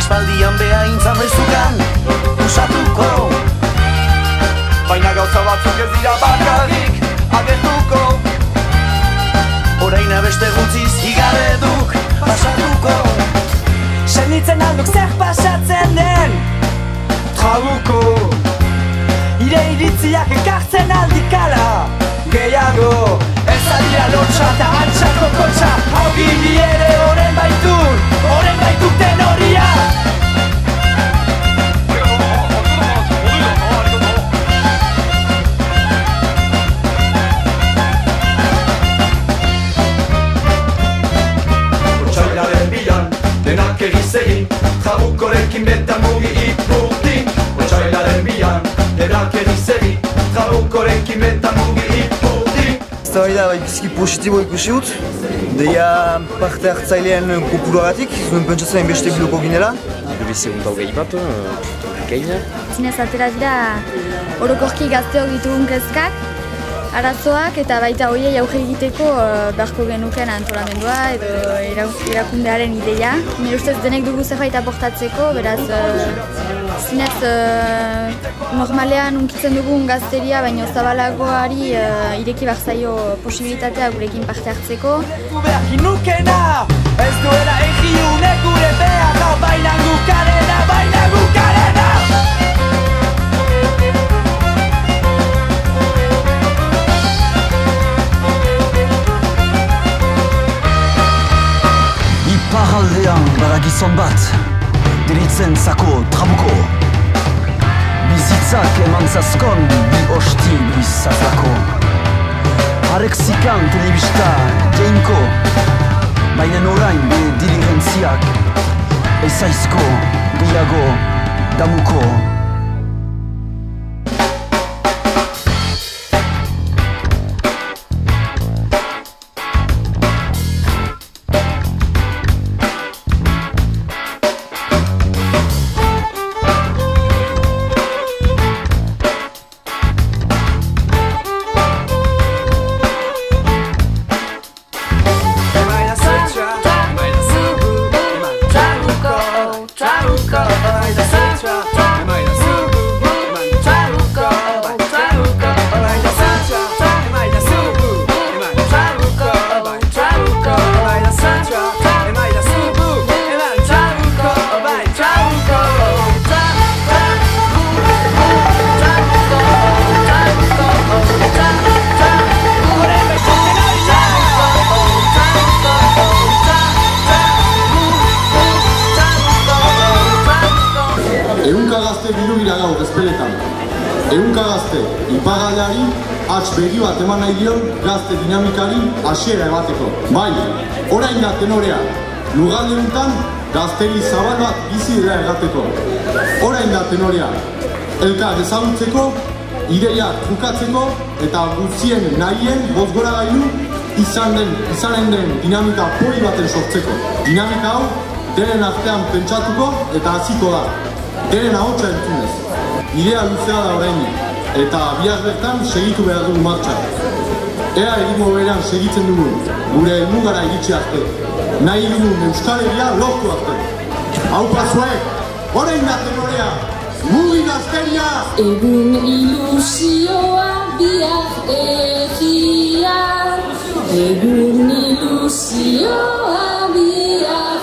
Aspaldian beha intzan noizukan usatuko, baina gauza batzuk ez dira bakarrik agertuko. Orain beste gutziz higareduk pasatuko, senitzen alduk zer pasatzen den trabuko. Ire iritziak ekartzen aldikala gehiago, ez adira lotxa eta antxako kotxa. Hau gili ere oren baitu tenoria. Otsailaren bilan denak egiz egin, trabukorekin betan mugi ipurdin. Otsailaren bilan denak egiz egin, trabukorekin betan mugi ipurdin. Eztabaida biziki positibo ikusi dut, deia parte hartzailean kopuruagatik, zuen pentsatzen beste biloko ginela. Bizi hogei bat, gaina. Zinez atera dira orokorki gazteok ditugun kezkak, arazoak eta baita horiei aurre egiteko beharko genuken antolamendua edo erakundearen ideia. Nire ustez denek dugu zerbait aportatzeko, beraz zinez normalean unkitzen dugun gazteria, baina zabalagoari ireki behar zaio posibilitatea gurekin parte hartzeko. Beharkin nukena, ez duela egiunek gure beharra, baina gukarena. Iparraldean bada gizon bat, deritzen zako trabuko. Bizitzak eman zazkon bi osti bizazlako. Harek zikan telebista jeinko, baina orain be dirigentziak ezaizko gehiago damuko. Ehunka gazte bildu gira gaur ezpeletan. Ehunka gazte iparraldeari hats begi bat eman nahi dion gazte dinamikari hasiera emateko. Bai, orain da tenorea, lugalde honetan gazteri zabal bat bizi dela errateko. Orain da tenorea, elkar ezagutzeko, ideiak trukatzeko eta guztien nahien bozgoragailu izanen den dinamika poli baten sortzeko. Dinamika hau denen artean pentsatuko eta hasiko da. Denen ahotsa entzunez. Idea luzea da orainik, eta bihar bertan segitu behar dugu martxa. Ea erritmo berean segitzen dugu, gure helmugara iritsi arte. Nahi dugun Euskal Herria lortu arte. Hau pasuek, orain da tenorea, mugi gazteria! Egun ilusioa bihar egia, egun ilusioa bihar